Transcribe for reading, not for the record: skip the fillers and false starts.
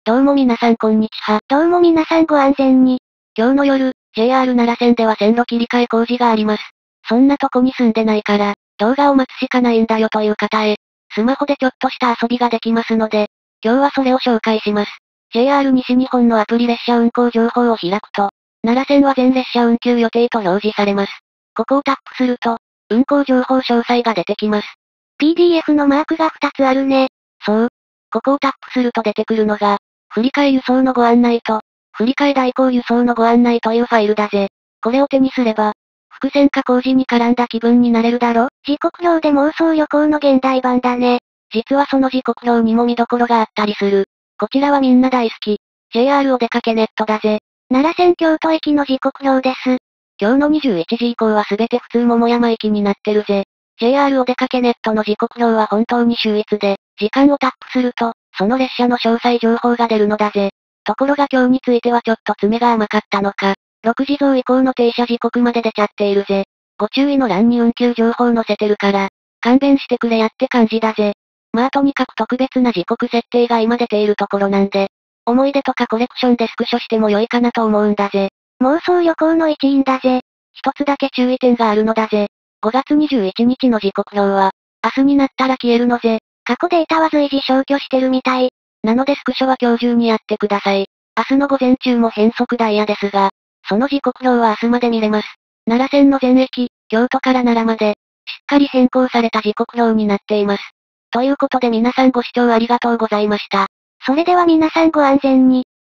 どうも皆さんこんにちは。 どうも皆さんご安全に。 今日の夜、JR 奈良線では線路切り替え工事があります。そんなとこに住んでないから、動画を待つしかないんだよという方へ、スマホでちょっとした遊びができますので、今日はそれを紹介します。JR 西日本のアプリ列車運行情報を開くと、奈良線は全列車運休予定と表示されます。ここをタップすると、運行情報詳細が出てきます。 PDF のマークが2つあるね。 そう。ここをタップすると出てくるのが、振り替え輸送のご案内と、振り替え代行輸送のご案内というファイルだぜ。これを手にすれば、伏線化工事に絡んだ気分になれるだろ？ 時刻表で妄想旅行の現代版だね。 実はその時刻表にも見どころがあったりする。こちらはみんな大好き。JR お出かけネットだぜ。 奈良線京都駅の時刻表です。 今日の21時以降はすべて普通桃山駅になってるぜ。JR お出かけネットの時刻表は本当に秀逸で、時間をタップすると、その列車の詳細情報が出るのだぜ。ところが今日についてはちょっと爪が甘かったのか、6時増以降の停車時刻まで出ちゃっているぜ。ご注意の欄に運休情報載せてるから、勘弁してくれやって感じだぜ。まあとにかく特別な時刻設定が今出ているところなんで、思い出とかコレクションでスクショしても良いかなと思うんだぜ。 妄想旅行の一員だぜ。 一つだけ注意点があるのだぜ。5月21日の時刻表は、明日になったら消えるのぜ。 過去データは随時消去してるみたい。 なのでスクショは今日中にやってください。明日の午前中も変則ダイヤですが、その時刻表は明日まで見れます。奈良線の全駅、京都から奈良まで、しっかり変更された時刻表になっています。ということで皆さんご視聴ありがとうございました。 それでは皆さんご安全に。